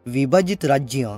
विभाजित राज्य।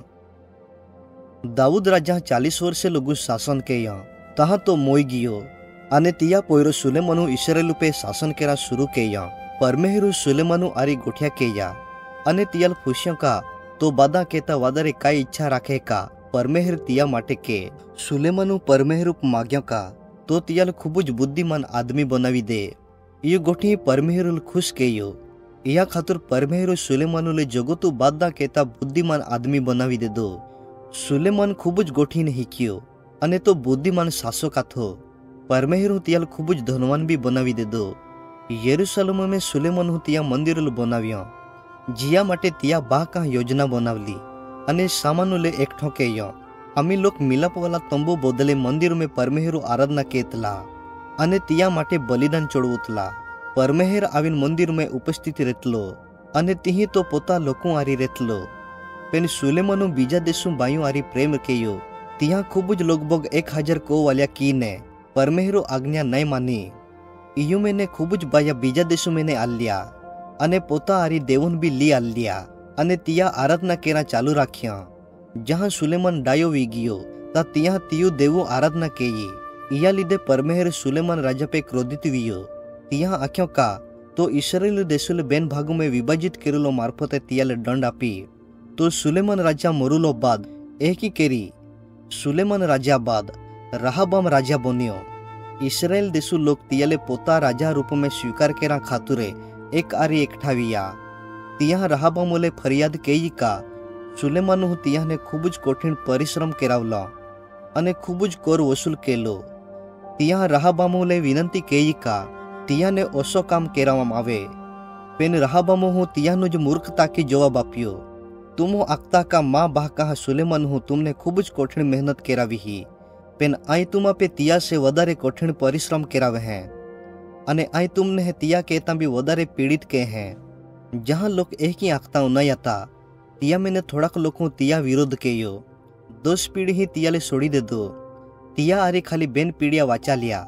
दाऊद राजा 40 वर्ष लगू शासन केया तहा तो मोई गियो अने तिया पोयरो सुलेमानु इस्राएल पे शासन केरा शुरू केया। परमेहरू सुलेमानु आरी गोठिया केया अने तियाल फुस्यों का तो बादा केता वादरे काई इच्छा राखे का परमेहर तिया माटे के। सुलेमानु परमेहरू माग्या का तो तियाल खूबज बुद्धिमान आदमी बनावी दे। ये गोठी परमेहरू खुश केयो या खातर परमेहरू सुलेमानुले जगतु बादा केता बुद्धिमान आदमी बनावी दे दो। सुलेमान खूबज गोठी ने हिकियो अने तो बुद्धिमान शासक थो। परमेहरू तियाल खूबज धनवान भी बनावी दे दो। यरूशलेम में सुलेमान तिया मंदिर बनाव्या जिया माटे तिया बा का योजना बनावली अने सामानुले एकठो केयो। अमी लोग मिलाप वाला तंबू बदले मंदिर में परमेहरू आराधना केतला अने तिया माटे बलिदान चढ़वतला। परमेहर आविन मंदिर में उपस्थित रेतलो अने तिही तो पोता लोको आरी रेतलो। पेन सुलेमानु बीजा देशु बायु आरी प्रेम केयो तिया खूबज लगभग 1000 को वाल्या की ने परमेहरू आज्ञा नहीं मानी। इयु मैंने खूबज बाया बीजा देशु मैंने आलिया अने पोता आरी देवन भी ली आलिया अने तिया आराधना केरा चालू राख्या। जहाँ सुलेमान डायो वी गियो ता तिया तियु देवो आराधना केई। इया लीधे परमेहर सुलेमान राजा पे क्रोधित वियो। तिया आख्यो का तो इस्राएल देशुले बेन भागों में विभाजित केरुलो मार्फते तियाले दंड आपी। तो सुलेमान राजा मरुलो बाद एक ही केरी सुलेमान राजा बाद रहाबाम राजा बनियो। इस्राएल देशु लोग तियाले पोता राजा रूप में स्वीकार केरा खातुरे एक आरी एकठाविया। तिया रहाबामोले फरियाद केई का सुलेमानु तिया ने खूबज कठिन परिश्रम केरावला अने खूबज कर वसूल केलो। तिया रहाबामोले विनंती केई का तिया ने ओसो काम केरावाम आवे। पेन रहाबामो तियानो ज मूर्खता की जवाब आप्यो। तुमो आक्ता का माँ बाह कहा सुलेमान तुमने खूबज कठिन मेहनत केरावी ही। पेन आई तुमा पे तिया से वधारे कठिन परिश्रम केरावे हैं अने आई तुमने तिया केता भी वधारे पीड़ित के हैं। जहाँ लोग एक ही आक्ता नहीं आता तिया मैंने थोड़ाक लोगों तिया विरोध केयो। 10 पीढ़ी ही तियाले सोड़ी दे दो। तिया आरे खाली बेन पीढ़िया वाचा लिया।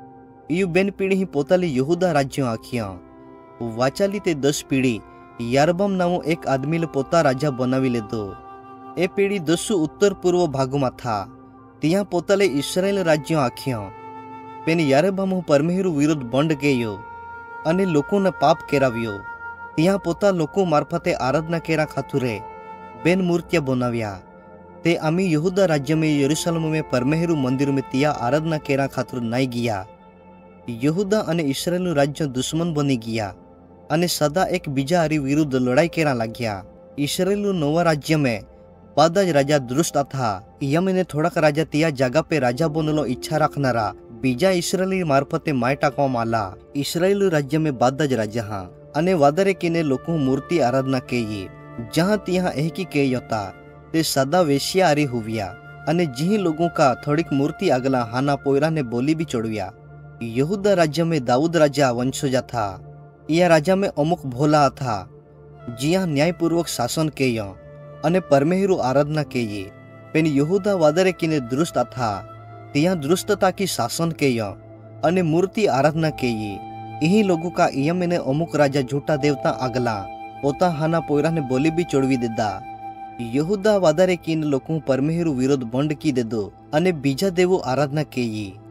यू बेन पीढ़ी ही पोताली यहूदा राज्य आखिया वाचाली ते 10 पीढ़ी यारबाम नामो एक आदमी ले पोता राजा बनावी ले दो। ए पीढ़ी 10 उत्तर पूर्व भागों में था। तिया पोताले इस्राएल राज्य आखिया पेन यारबाम परमेहरू विरोध बंड केयो अने लोको ने पाप केराव्यो। तिया पोता लोको मार्फते आराधना केरा खातुरे बेन मूर्तिया बनाव्या। ते आमी यहूदा राज्य में यरूशलेम में परमेहरू मंदिर में तिया आराधना केरा खातुर नहीं गिया। यहूदा अने इस्राएल राज्य दुश्मन बनी गया अने सदा एक बीजा आरी विरुद्ध लड़ाई केरा लाग्या। इस्राएल नवा राज्य में बादाज राजा दुरुस्त था। यमने थोड़ाक राजा तिया जगह पे राजा बनलो इच्छा रखनारा बीजा इस्राएली मार्फते माय टाकवामां आला। इस्राएल राज्य में बादाज राजा हाँ अने वादरे किने लोको मूर्ति आराधना केई। जहाँ तिया एक ही केयोता ते सदा वेश्या आरी हुविया अने जी लोगों का थोड़ीक मूर्ति अगला हाना पोयरा ने बोली भी चढ़विया। यहूदा राज्य में दाऊद राजा वंशजा था। यह राजा में अमुक भोला था जिया न्यायपूर्वक शासन केयो अने परमेहरू आराधना केई। पेन यहूदा वादरे किने दुरुस्त था तिया दुरुस्तता की शासन केयो अने मूर्ति आराधना केई। यही लोगों का इया मैंने अमुक राजा झूठा देवता अगला पोता हाना पोयरा ने बोली भी चढ़वी देदा। यहूदा वादरे किन लोगों परमेहरू विरोध बंड की दे दो अने बीजा देवो आराधना केई।